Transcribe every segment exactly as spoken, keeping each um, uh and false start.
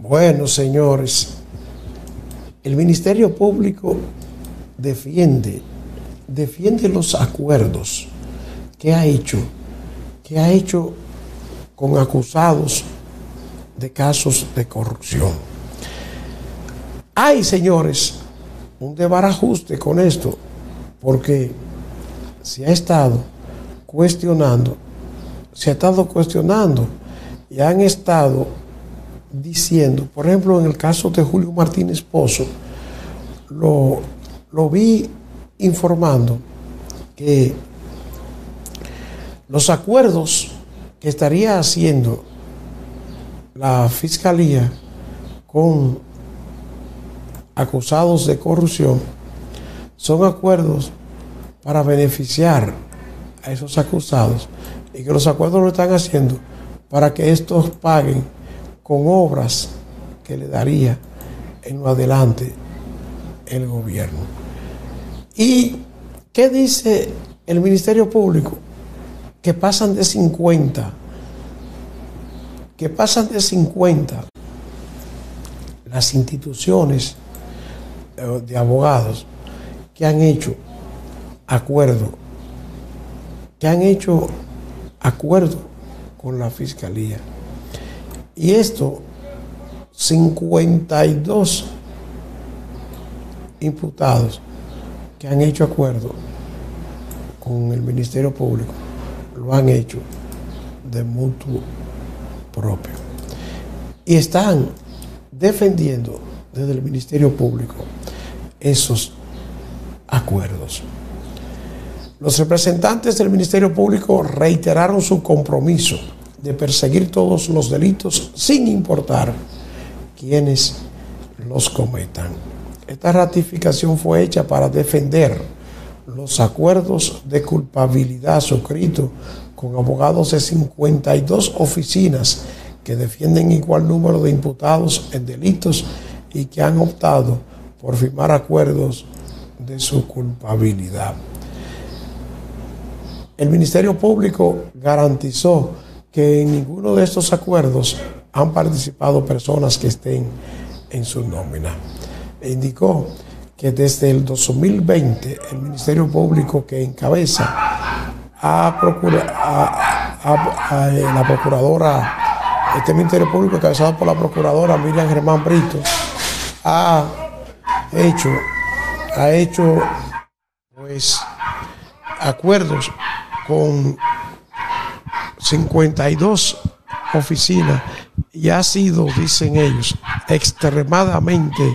Bueno, señores, el Ministerio Público defiende, defiende los acuerdos que ha hecho, que ha hecho con acusados de casos de corrupción. Hay, señores, un desbarajuste con esto, porque se ha estado cuestionando, se ha estado cuestionando y han estado diciendo, por ejemplo, en el caso de Julio Martínez Pozo, lo, lo vi informando que los acuerdos que estaría haciendo la Fiscalía con acusados de corrupción son acuerdos para beneficiar a esos acusados y que los acuerdos lo están haciendo para que estos paguen con obras que le daría en lo adelante el gobierno. ¿Y qué dice el Ministerio Público? Que pasan de cincuenta, que pasan de cincuenta las instituciones de abogados que han hecho acuerdo, que han hecho acuerdo con la Fiscalía. Y esto, cincuenta y dos imputados que han hecho acuerdo con el Ministerio Público, lo han hecho de mutuo propio. Y están defendiendo desde el Ministerio Público esos acuerdos. Los representantes del Ministerio Público reiteraron su compromiso de perseguir todos los delitos sin importar quiénes los cometan. Esta ratificación fue hecha para defender los acuerdos de culpabilidad suscritos con abogados de cincuenta y dos oficinas que defienden igual número de imputados en delitos y que han optado por firmar acuerdos de su culpabilidad. El Ministerio Público garantizó que en ninguno de estos acuerdos han participado personas que estén en su nómina. E indicó que desde el dos mil veinte el Ministerio Público que encabeza a, procura, a, a, a la procuradora, este Ministerio Público encabezado por la procuradora Miriam Germán Brito, ha hecho, ha hecho pues acuerdos con cincuenta y dos oficinas y ha sido, dicen ellos, extremadamente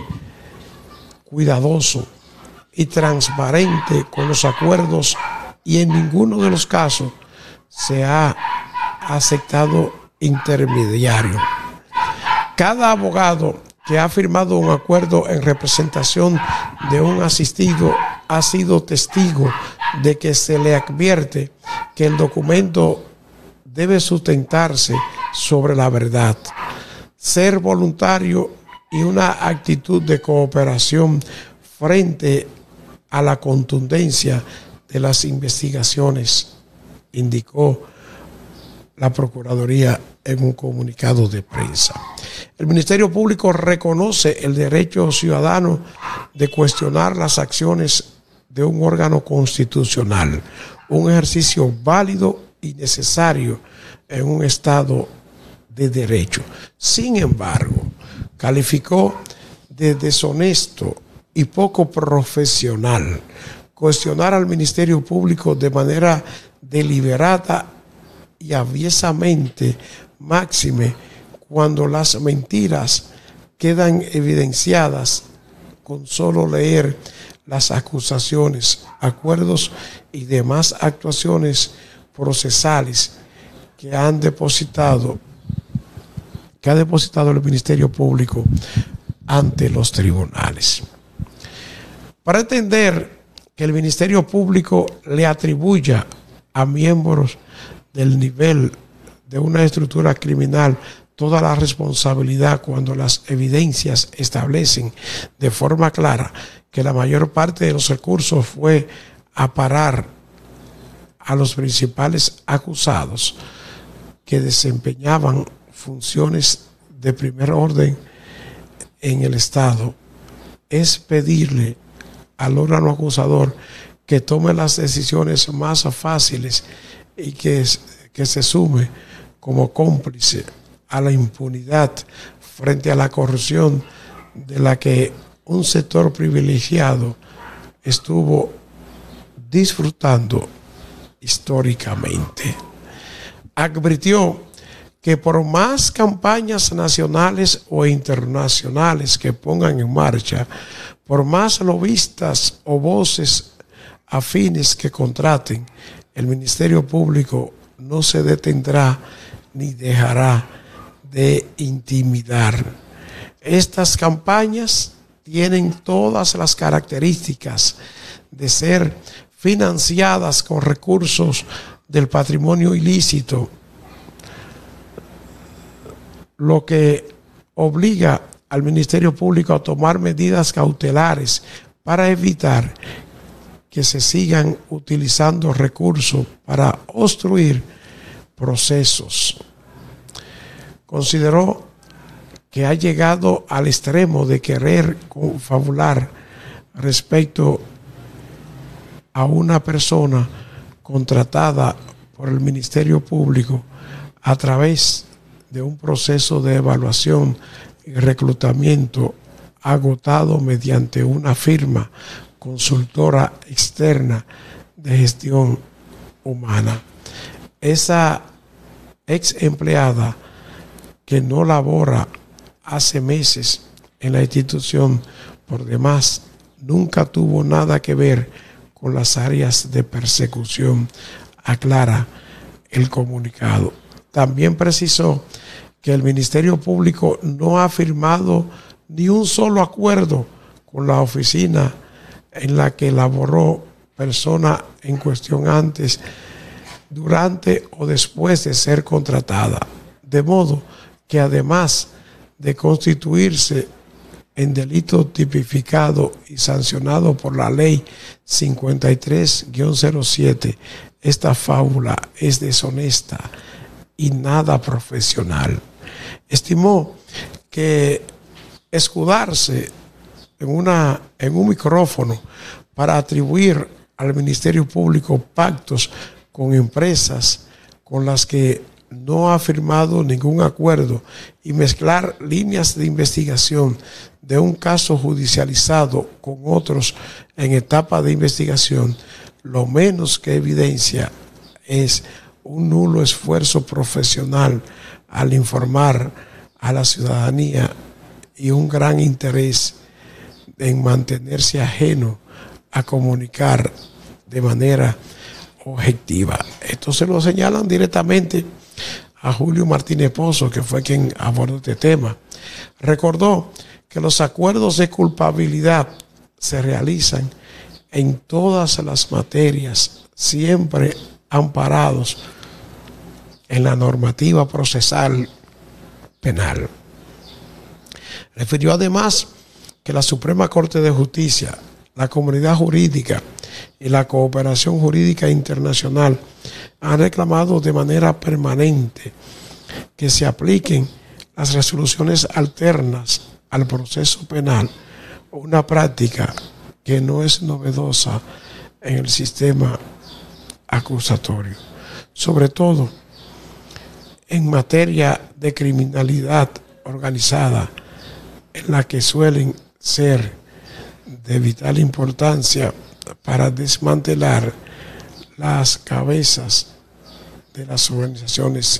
cuidadoso y transparente con los acuerdos y en ninguno de los casos se ha aceptado intermediario. Cada abogado que ha firmado un acuerdo en representación de un asistido ha sido testigo de que se le advierte que el documento debe sustentarse sobre la verdad, ser voluntario y una actitud de cooperación frente a la contundencia de las investigaciones, indicó la Procuraduría en un comunicado de prensa. El Ministerio Público reconoce el derecho ciudadano de cuestionar las acciones de un órgano constitucional, un ejercicio válido y necesario en un Estado de derecho. Sin embargo, calificó de deshonesto y poco profesional cuestionar al Ministerio Público de manera deliberada y aviesamente, máxime cuando las mentiras quedan evidenciadas con solo leer las acusaciones, acuerdos y demás actuaciones procesales que han depositado, que ha depositado el Ministerio Público ante los tribunales. Para entender que el Ministerio Público le atribuya a miembros del nivel de una estructura criminal toda la responsabilidad cuando las evidencias establecen de forma clara que la mayor parte de los recursos fue a parar a los principales acusados que desempeñaban funciones de primer orden en el Estado es pedirle al órgano acusador que tome las decisiones más fáciles y que, que se sume como cómplice a la impunidad frente a la corrupción de la que un sector privilegiado estuvo disfrutando históricamente. Advirtió que por más campañas nacionales o internacionales que pongan en marcha, por más lobistas o voces afines que contraten, el Ministerio Público no se detendrá ni dejará de intimidar. Estas campañas tienen todas las características de ser financiadas con recursos del patrimonio ilícito, lo que obliga al Ministerio Público a tomar medidas cautelares para evitar que se sigan utilizando recursos para obstruir procesos. Consideró que ha llegado al extremo de querer confabular respecto a una persona contratada por el Ministerio Público a través de un proceso de evaluación y reclutamiento agotado mediante una firma consultora externa de gestión humana. Esa ex empleada que no labora hace meses en la institución, por demás, nunca tuvo nada que ver con las áreas de persecución, aclara el comunicado. También precisó que el Ministerio Público no ha firmado ni un solo acuerdo con la oficina en la que laboró persona en cuestión antes, durante o después de ser contratada. De modo que además de constituirse en delito tipificado y sancionado por la ley cincuenta y tres guión cero siete, esta fábula es deshonesta y nada profesional. Estimó que escudarse en, una, en un micrófono para atribuir al Ministerio Público pactos con empresas con las que no ha firmado ningún acuerdo y mezclar líneas de investigación de un caso judicializado con otros en etapa de investigación, lo menos que evidencia es un nulo esfuerzo profesional al informar a la ciudadanía y un gran interés en mantenerse ajeno a comunicar de manera objetiva. Esto se lo señalan directamente a Julio Martínez Pozo, que fue quien abordó este tema. Recordó que los acuerdos de culpabilidad se realizan en todas las materias, siempre amparados en la normativa procesal penal. Refirió además que la Suprema Corte de Justicia, la comunidad jurídica y la cooperación jurídica internacional han reclamado de manera permanente que se apliquen las resoluciones alternas al proceso penal, una práctica que no es novedosa en el sistema acusatorio, sobre todo en materia de criminalidad organizada, en la que suelen ser de vital importancia para desmantelar las cabezas de las organizaciones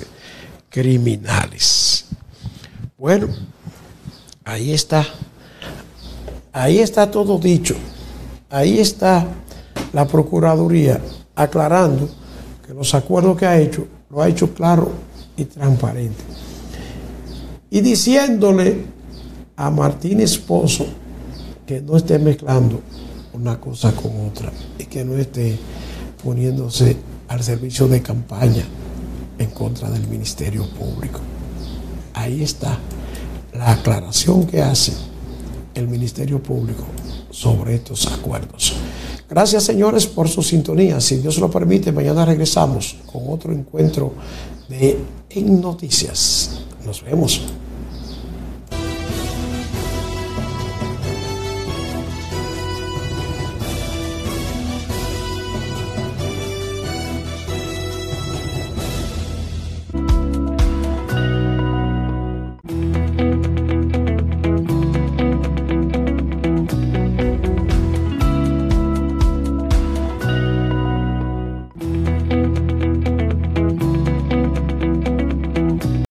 criminales. Bueno, ahí está. Ahí está todo dicho. Ahí está la Procuraduría aclarando que los acuerdos que ha hecho, lo ha hecho claro y transparente. Y diciéndole a Martínez Pozo que no esté mezclando una cosa con otra y que no esté poniéndose al servicio de campaña en contra del Ministerio Público. Ahí está la aclaración que hace el Ministerio Público sobre estos acuerdos. Gracias, señores, por su sintonía. Si Dios lo permite, mañana regresamos con otro encuentro de En Noticias. Nos vemos.